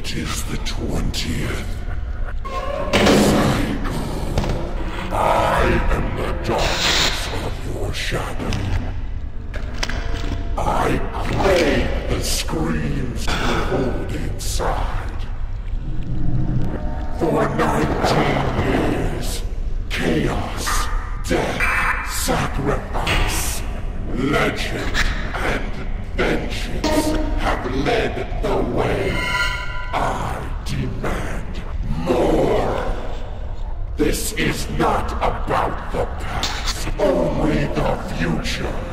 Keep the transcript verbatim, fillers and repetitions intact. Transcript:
It is the twentieth cycle. I am the darkness of your shadow. I crave the screams you hold inside. For nineteen years, chaos, death, sacrifice, legend, and vengeance have led the way. I demand more. This is not about the past, only the future.